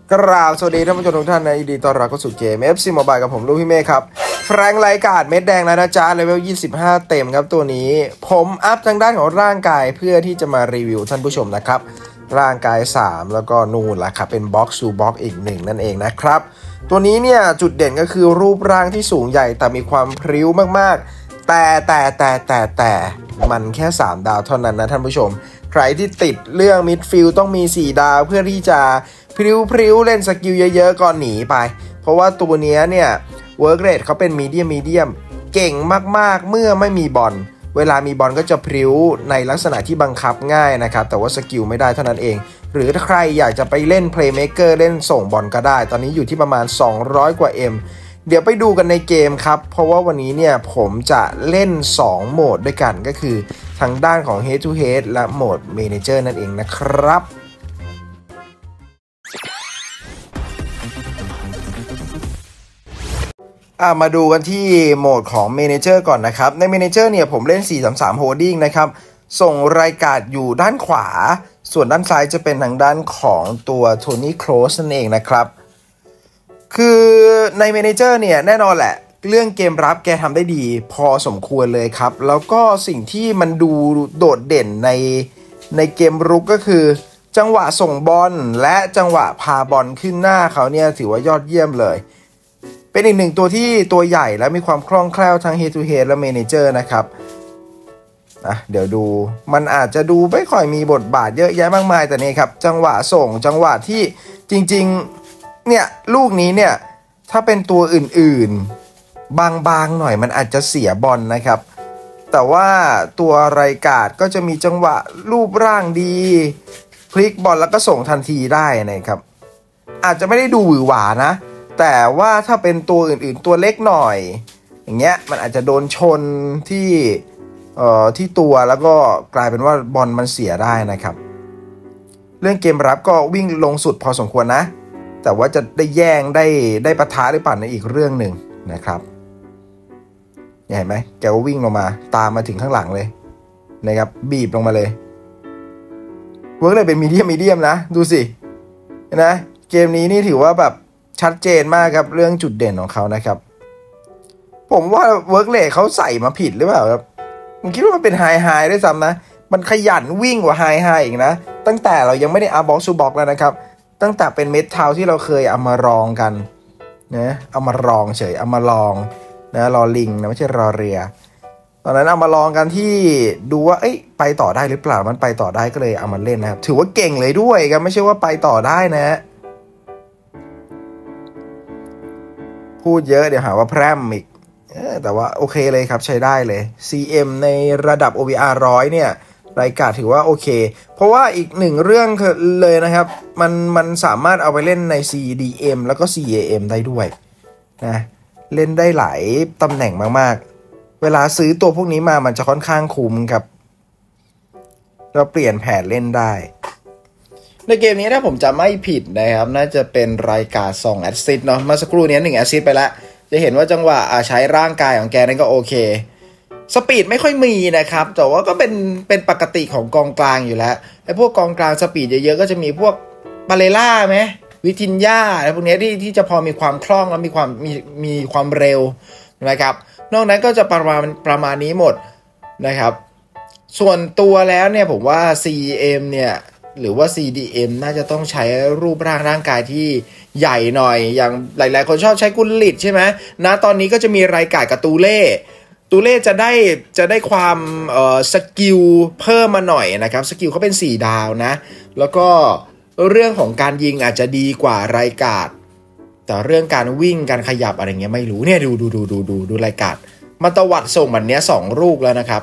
กราบสวัสดีท่านผู้ชมทุกท่านนะยินดีต้อนรับเข้าสู่เกม FC Mobile กับผมลูกพี่เมฆครับแฟรงค์ไลกาดเม็ดแดงแล้วนะจ๊ะเลเวล25เต็มครับตัวนี้ผมอัพทางด้านของร่างกายเพื่อที่จะมารีวิวท่านผู้ชมนะครับร่างกาย3แล้วก็นู่นล่ะครับเป็นบ็อกซ์ซูบ็อกอีก1นั่นเองนะครับตัวนี้เนี่ยจุดเด่นก็คือรูปร่างที่สูงใหญ่แต่มีความพริ้วมากๆแต่มันแค่3ดาวเท่านั้นนะท่านผู้ชมใครที่ติดเรื่องมิดฟิลด์ต้องมี4ดาวเพื่อที่จะพริ้วเล่นสกิลเยอะๆก่อนหนีไปเพราะว่าตัวนี้เนี่ยเวิร์กเรทเขาเป็นมีเดียมเก่งมากๆเมื่อไม่มีบอลเวลามีบอลก็จะพริ้วในลักษณะที่บังคับง่ายนะครับแต่ว่าสกิลไม่ได้เท่านั้นเองหรือถ้าใครอยากจะไปเล่นเพลย์เมคเกอร์เล่นส่งบอลก็ได้ตอนนี้อยู่ที่ประมาณ200กว่า M เดี๋ยวไปดูกันในเกมครับเพราะว่าวันนี้เนี่ยผมจะเล่น2โหมดด้วยกันก็คือทางด้านของ Head to Head และโหมด Manager นั่นเองนะครับมาดูกันที่โหมดของ Manager ก่อนนะครับใน Manager เนี่ยผมเล่น 433 Holding นะครับส่งรายการอยู่ด้านขวาส่วนด้านซ้ายจะเป็นทางด้านของตัว Tony Kroos นั่นเองนะครับคือใน Manager เนี่ยแน่นอนแหละเรื่องเกมรับแกทำได้ดีพอสมควรเลยครับแล้วก็สิ่งที่มันดูโดดเด่นในเกมรุกก็คือจังหวะส่งบอลและจังหวะพาบอลขึ้นหน้าเขาเนี่ยถือว่ายอดเยี่ยมเลยเป็นอีกหนึ่งตัวที่ตัวใหญ่และมีความคล่องแคล่วทั้ง Head to Head และ Manager นะครับเดี๋ยวดูมันอาจจะดูไม่ค่อยมีบทบาทเยอะแยะมากมายแต่นี่ครับจังหวะส่งจังหวะที่จริงๆเนี่ยลูกนี้เนี่ยถ้าเป็นตัวอื่นๆบางๆหน่อยมันอาจจะเสียบอลนะครับแต่ว่าตัวรายการก็จะมีจังหวะรูปร่างดีพลิกบอลแล้วก็ส่งทันทีได้นะครับอาจจะไม่ได้ดูหวือหวานะแต่ว่าถ้าเป็นตัวอื่นๆตัวเล็กหน่อยอย่างเงี้ยมันอาจจะโดนชนที่ตัวแล้วก็กลายเป็นว่าบอลมันเสียได้นะครับเรื่องเกมรับก็วิ่งลงสุดพอสมควรนะแต่ว่าจะได้แย่งได้ปะทะหรือเปล่าในอีกเรื่องหนึ่งนะครับเห็นไหมแกก็วิ่งลงมาตามมาถึงข้างหลังเลยนะครับบีบลงมาเลยเวิร์กเลยเป็นมีเดียมนะดูสินะเกมนี้นี่ถือว่าแบบชัดเจนมากครับเรื่องจุดเด่นของเขานะครับผมว่าเวิร์กเลทเขาใส่มาผิดหรือเปล่าครับผมคิดว่ามันเป็นไฮด้วยซ้ำนะมันขยันวิ่งกว่าไฮอีกนะตั้งแต่เรายังไม่ได้อัพบ็อกซ์ซูบ็อกแล้วนะครับตั้งแต่เป็นเมทัลที่เราเคยเอามารองกันนะเอามารองเฉยเอามาลองนะรอลิงนะไม่ใช่รอเรือตอนนั้นเอามาลองกันที่ดูว่าไปต่อได้หรือเปล่ามันไปต่อได้ก็เลยเอามาเล่นนะครับถือว่าเก่งเลยด้วยครับไม่ใช่ว่าไปต่อได้นะพูดเยอะเดี๋ยวหาว่าแพร่มอีกแต่ว่าโอเคเลยครับใช้ได้เลย CM ในระดับ OVR 100เนี่ยรายการถือว่าโอเคเพราะว่าอีกหนึ่งเรื่องเลยนะครับมันสามารถเอาไปเล่นใน CDM แล้วก็ CAM ได้ด้วยนะเล่นได้หลายตำแหน่งมากๆเวลาซื้อตัวพวกนี้มามันจะค่อนข้างคุ้มครับเราเปลี่ยนแผนเล่นได้ในเกมนี้ถ้าผมจำไม่ผิดนะครับน่าจะเป็นรายการ2แอสซิสต์เนาะเมื่อสักครู่นี้1แอสซิสต์ไปแล้วจะเห็นว่าจังหวะใช้ร่างกายของแกนั่นก็โอเคสปีดไม่ค่อยมีนะครับแต่ว่าก็เป็นปกติของกองกลางอยู่แล้วไอ้พวกกองกลางสปีดเยอะๆก็จะมีพวกบาเลล่าไหมวิทินญาอะไรพวกนี้ที่จะพอมีความคล่องและมีความเร็วนะครับนอกนั้นก็จะประมาณนี้หมดนะครับส่วนตัวแล้วเนี่ยผมว่า CM เนี่ยหรือว่า CDM น่าจะต้องใช้รูปร่างกายที่ใหญ่หน่อยอย่างหลายๆคนชอบใช้กุลลิตใช่ไหมนะตอนนี้ก็จะมีรายการกับตูเล่จะได้ความสกิลเพิ่มมาหน่อยนะครับสกิลเขาเป็น4ดาวนะแล้วก็เรื่องของการยิงอาจจะดีกว่ารายการแต่เรื่องการวิ่งการขยับอะไรเงี้ยไม่รู้เนี่ยดูรายการมันตวัดส่งแบบนี้2ลูกแล้วนะครับ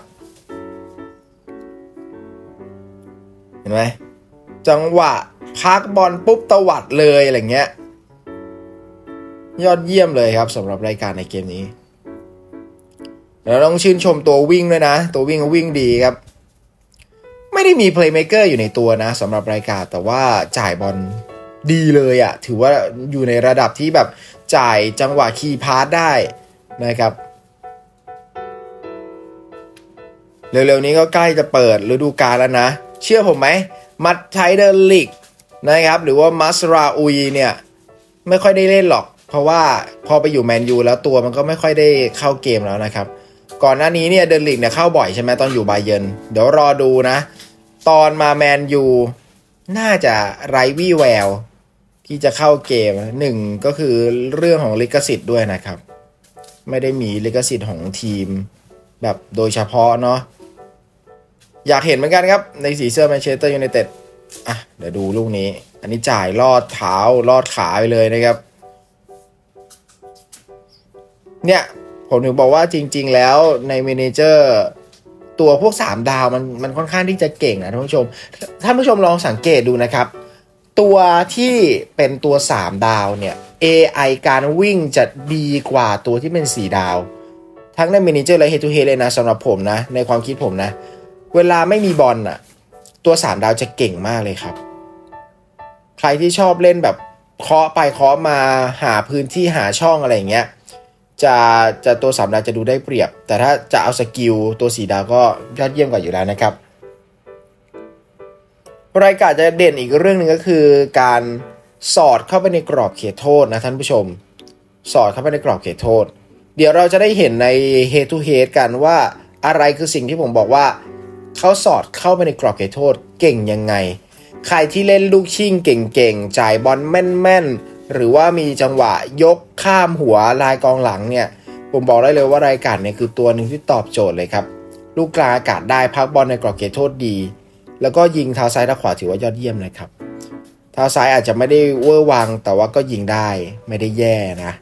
เห็นไหมจังหวะพักบอลปุ๊บตวัดเลยอะไรเงี้ยยอดเยี่ยมเลยครับสำหรับรายการในเกมนี้แล้วต้องชื่นชมตัววิ่งด้วยนะตัววิ่งดีครับไม่ได้มีเพลย์เมคเกอร์อยู่ในตัวนะสำหรับรายการแต่ว่าจ่ายบอลดีเลยอะถือว่าอยู่ในระดับที่แบบจ่ายจังหวะคีย์พาสได้นะครับเร็วๆนี้ก็ใกล้จะเปิดฤดูกาลแล้วนะเชื่อผมไหมมัดไทเดอร์ลีกนะครับหรือว่ามัสราอุยเนี่ยไม่ค่อยได้เล่นหรอกเพราะว่าพอไปอยู่แมนยูแล้วตัวมันก็ไม่ค่อยได้เข้าเกมแล้วนะครับก่อนหน้านี้เนี่ยเดนลิกเนี่ยเข้าบ่อยใช่ไหมตอนอยู่ไบเยิร์นเดี๋ยวรอดูนะตอนมาแมนยูน่าจะไร้วี่แววที่จะเข้าเกมหนึ่งก็คือเรื่องของลิขสิทธิ์ด้วยนะครับไม่ได้มีลิขสิทธิ์ของทีมแบบโดยเฉพาะเนาะอยากเห็นเหมือนกันครับในสีเสื้อแมนเชสเตอร์ยูไนเต็ดอ่ะเดี๋ยวดูลูกนี้อันนี้จ่ายลอดเท้าลอดขาไปเลยนะครับเนี่ยผมถึงบอกว่าจริงๆแล้วในเมเนเจอร์ตัวพวก3ดาวมันค่อนข้างที่จะเก่งนะท่านผู้ชมลองสังเกตดูนะครับตัวที่เป็นตัว3ดาวเนี่ย AI การวิ่งจะดีกว่าตัวที่เป็น4ดาวทั้งในเมเนเจอร์และ Head to Head เลยนะสำหรับผมนะในความคิดผมนะเวลาไม่มีบอลอ่ะตัว3ดาวจะเก่งมากเลยครับใครที่ชอบเล่นแบบเคาะไปเคาะมาหาพื้นที่หาช่องอะไรอย่างเงี้ยจะตัว3ดาวจะดูได้เปรียบแต่ถ้าจะเอาสกิลตัว4ดาวก็ยอดเยี่ยมกว่าอยู่แล้วนะครับรายการจะเด่นอีกเรื่องนึงก็คือการสอดเข้าไปในกรอบเขตโทษนะท่านผู้ชมสอดเข้าไปในกรอบเขตโทษเดี๋ยวเราจะได้เห็นใน Head to Head กันว่าอะไรคือสิ่งที่ผมบอกว่าเขาสอดเข้าไปในกรอบเขตโทษเก่งยังไงใครที่เล่นลูกชิ่งเก่งๆจ่ายบอลแม่นๆหรือว่ามีจังหวะยกข้ามหัวลายกองหลังเนี่ยผมบอกได้เลยว่ารายการเนี่ยคือตัวหนึ่งที่ตอบโจทย์เลยครับลูกกลางอากาศได้พักบอลในกรอบเขตโทษดีแล้วก็ยิงเท้าซ้ายเท้าขวาถือว่ายอดเยี่ยมนะครับเท้าซ้ายอาจจะไม่ได้เวอร์วังแต่ว่าก็ยิงได้ไม่ได้แย่นะ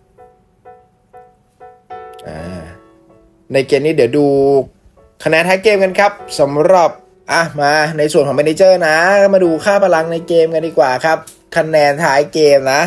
ในเกมนี้เดี๋ยวดูคะแนนท้ายเกมกันครับสำหรับมาในส่วนของเมเนเจอร์นะมาดูค่าพลังในเกมกันดีกว่าครับคะแนนท้ายเกมนะ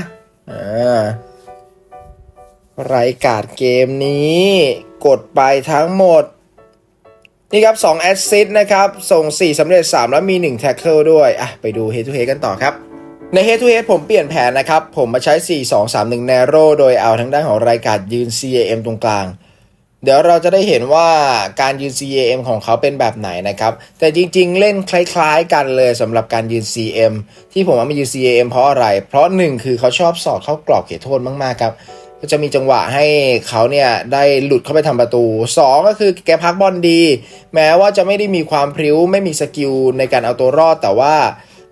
รายการเกมนี้กดไปทั้งหมดนี่ครับ2แอสซิสต์นะครับส่ง4สำเร็จ3แล้วมี1แท็กเกิลด้วยไปดู Head to Head กันต่อครับใน Head to Head ผมเปลี่ยนแผนนะครับผมมาใช้ 4-2-3-1 Narrow โดยเอาทางด้านของรายการยืน CAM ตรงกลางเดี๋ยวเราจะได้เห็นว่าการยืน CAM ของเขาเป็นแบบไหนนะครับแต่จริงๆเล่นคล้ายๆกันเลยสำหรับการยืน CM ที่ผมว่ามายืน CAM เพราะอะไรเพราะ1คือเขาชอบสอดเข้ากรอบเขตโทษมากๆครับก็จะมีจังหวะให้เขาเนี่ยได้หลุดเข้าไปทำประตู2ก็คือแกพักบอลดีแม้ว่าจะไม่ได้มีความพริ้วไม่มีสกิลในการเอาตัวรอดแต่ว่า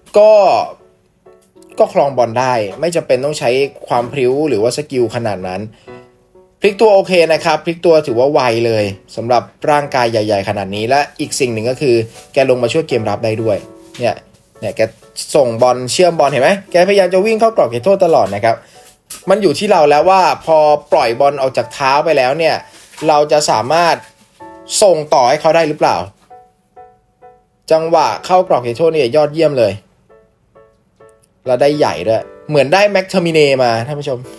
ก็ครองบอลได้ไม่จำเป็นต้องใช้ความพริ้วหรือว่าสกิลขนาดนั้นพลิกตัวโอเคนะครับพลิกตัวถือว่าไวเลยสำหรับร่างกายใหญ่ๆขนาดนี้และอีกสิ่งหนึ่งก็คือแกลงมาช่วยเกมรับได้ด้วยเนี่ยแกส่งบอลเชื่อมบอลเห็นไหมแกพยายามจะวิ่งเข้ากรอบเขตโทษตลอดนะครับมันอยู่ที่เราแล้วว่าพอปล่อยบอลออกจากเท้าไปแล้วเนี่ยเราจะสามารถส่งต่อให้เขาได้หรือเปล่าจังหวะเข้ากรอบเขตโทษเนี่ยยอดเยี่ยมเลยแล้วได้ใหญ่ด้วยเหมือนได้แม็กเทอร์มิเนมาท่านผู้ชม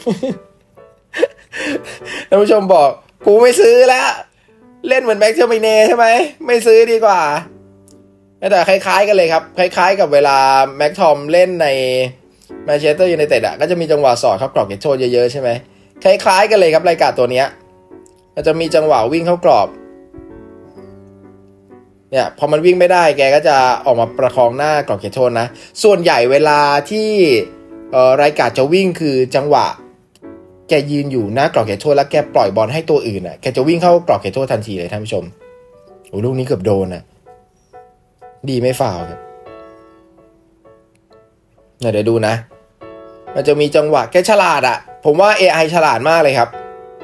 ท่านผู้ชมบอกกูไม่ซื้อแล้วเล่นเหมือนแม็กเทอร์มิเนใช่ไหมไม่ซื้อดีกว่าแต่คล้ายๆกันเลยครับคล้ายๆกับเวลาแม็กทอมเล่นในแมนเชสเตอร์ยูไนเต็ดก็จะมีจังหวะสอดเข้ากรอบเขตโทษเยอะๆใช่ไหมคล้ายๆกันเลยครับรายการตัวนี้จะมีจังหวะวิ่งเข้ากรอบเนี่ยพอมันวิ่งไม่ได้แกก็จะออกมาประคองหน้ากรอบเขตโทษนะส่วนใหญ่เวลาที่รายการจะวิ่งคือจังหวะแกยืนอยู่หน้ากรอบเขตโทษแล้วแกปล่อยบอลให้ตัวอื่นแกจะวิ่งเข้ากรอบเขตโทษทันทีเลยท่านผู้ชมโอ้ลูกนี้เกือบโดนดีไม่ฟาวครับเดี๋ยวดูนะมันจะมีจังหวะแกฉลาดผมว่า AI ฉลาดมากเลยครับ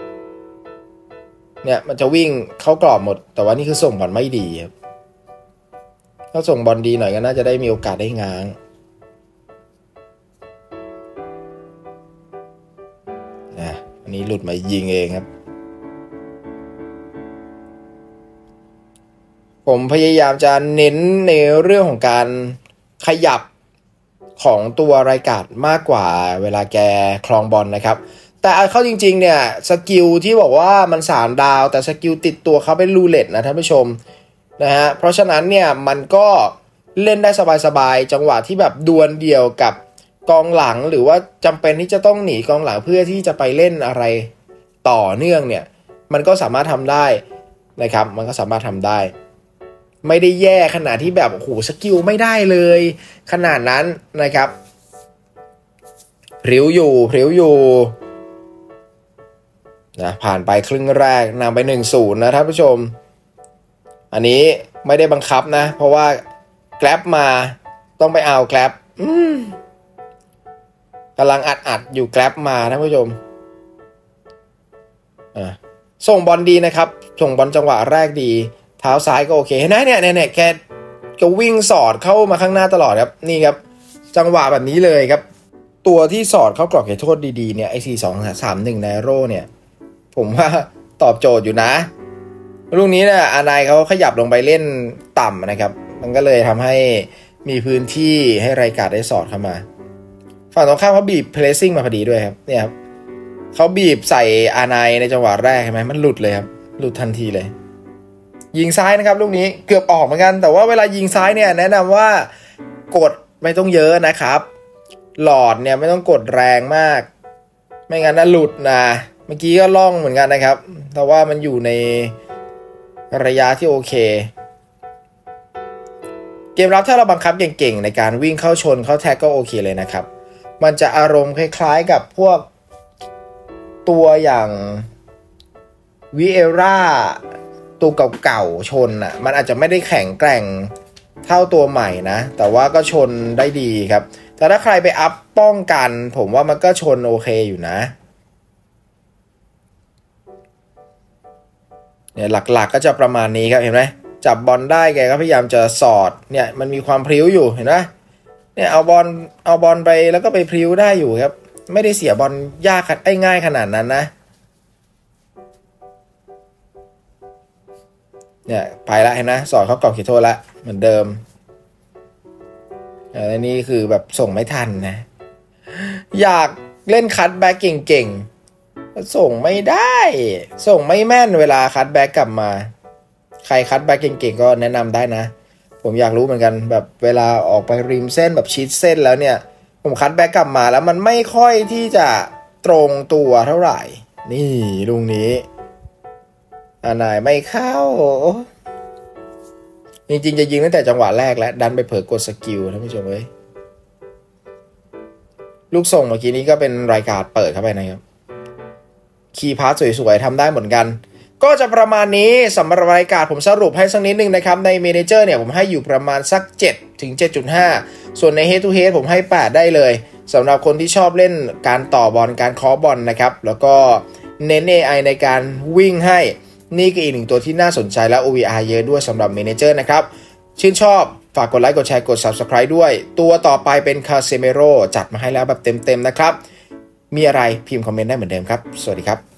เนี่ยมันจะวิ่งเข้ากรอบหมดแต่ว่านี่คือส่งบอลไม่ดีครับถ้าส่งบอลดีหน่อยก็น่าจะได้มีโอกาสได้ง้างอันนี้หลุดมายิงเองครับผมพยายามจะเน้นในเรื่องของการขยับของตัวรายการมากกว่าเวลาแกครองบอลนะครับแต่เข้าจริงๆเนี่ยสกิลที่บอกว่ามัน3ดาวแต่สกิลติดตัวเขาเป็นรูเล็ตนะท่านผู้ชมนะฮะเพราะฉะนั้นเนี่ยมันก็เล่นได้สบายๆจังหวะที่แบบดวลเดี่ยวกับกองหลังหรือว่าจำเป็นที่จะต้องหนีกองหลังเพื่อที่จะไปเล่นอะไรต่อเนื่องเนี่ยมันก็สามารถทำได้นะครับมันก็สามารถทำได้ไม่ได้แย่ขนาดที่แบบโอ้โหสกิลไม่ได้เลยขนาดนั้นนะครับพริ้วอยู่นะผ่านไปครึ่งแรกนำไป 1-0 นะท่านผู้ชมอันนี้ไม่ได้บังคับนะเพราะว่าแกร็บมาต้องไปเอาแกร็บกำลังอัดอยู่แกร็บมาท่านผู้ชมส่งบอลดีนะครับส่งบอลจังหวะแรกดีเท้าซ้ายก็โอเคเห็นไหมเนี่ยแกก็วิ่งสอดเข้ามาข้างหน้าตลอดครับนี่ครับจังหวะแบบนี้เลยครับตัวที่สอดเข้ากรอบเขตโทษดีๆเนี่ยไอ้4-2-3-1ไนโร่เนี่ยผมว่าตอบโจทย์อยู่นะลูกนี้เนี่ยอานายเขาขยับลงไปเล่นต่ำนะครับมันก็เลยทำให้มีพื้นที่ให้ไรการ์ดได้สอดเข้ามาฝั่งตรงข้ามเขาบีบเพลสซิ่งมาพอดีด้วยครับเนี่ยครับเขาบีบใส่อานายในจังหวะแรกใช่ไหมมันหลุดเลยครับหลุดทันทีเลยยิงซ้ายนะครับลูกนี้เกือบออกเหมือนกันแต่ว่าเวลายิงซ้ายเนี่ยแนะนำว่ากดไม่ต้องเยอะนะครับหลอดเนี่ยไม่ต้องกดแรงมากไม่งั้นน่ะหลุดนะเมื่อกี้ก็ล่องเหมือนกันนะครับแต่ว่ามันอยู่ในระยะที่โอเคเกมรับถ้าเราบังคับเก่งๆในการวิ่งเข้าชนเข้าแท็กก็โอเคเลยนะครับมันจะอารมณ์คล้ายๆกับพวกตัวอย่างวิเอร่าตัวเก่าๆชนอ่ะมันอาจจะไม่ได้แข็งแกร่งเท่าตัวใหม่นะแต่ว่าก็ชนได้ดีครับแต่ถ้าใครไปอัพป้องกันผมว่ามันก็ชนโอเคอยู่นะเนี่ยหลักๆก็จะประมาณนี้ครับเห็นไหมจับบอลได้แกก็พยายามจะสอดเนี่ยมันมีความพริ้วอยู่เห็นไหมเนี่ยเอาบอลไปแล้วก็ไปพริ้วได้อยู่ครับไม่ได้เสียบอลยากง่ายขนาดนั้นนะเนี่ยไปแล้วเห็นนะสอดเข้ากรอบเขตโทษละเหมือนเดิมอันนี้คือแบบส่งไม่ทันนะอยากเล่นคัทแบ็กเก่งๆส่งไม่ได้ส่งไม่แม่นเวลาคัทแบ็กกลับมาใครคัทแบ็กเก่งๆก็แนะนำได้นะผมอยากรู้เหมือนกันแบบเวลาออกไปริมเส้นแบบชิดเส้นแล้วเนี่ยผมคัทแบ็กกลับมาแล้วมันไม่ค่อยที่จะตรงตัวเท่าไหร่นี่ลุงนี้นายไม่เข้าจริงๆจะยิงตั้งแต่จังหวะแรกแล้วดันไปเผลอกดสกิลท่านผู้ชมเว้ยลูกส่งเมื่อกี้นี้ก็เป็นรายการเปิดเข้าไปนะครับคีย์พาสสวยๆทำได้เหมือนกันก็จะประมาณนี้สำหรับรายการผมสรุปให้สักนิดนึงนะครับในเมเนเจอร์เนี่ยผมให้อยู่ประมาณสัก7 ถึง 7.5 ส่วนใน Head to Head ผมให้8ได้เลยสำหรับคนที่ชอบเล่นการต่อบอลการเคาะบอลนะครับแล้วก็เน้น AI ในการวิ่งให้นี่ก็อีกหนึ่งตัวที่น่าสนใจและ OVR เยอะด้วยสำหรับเมเนเจอร์นะครับชื่นชอบฝากกดไลค์กดแชร์กด Subscribe ด้วยตัวต่อไปเป็นคาเซเมโร่จัดมาให้แล้วแบบเต็มๆนะครับมีอะไรพิมพ์คอมเมนต์ได้เหมือนเดิมครับสวัสดีครับ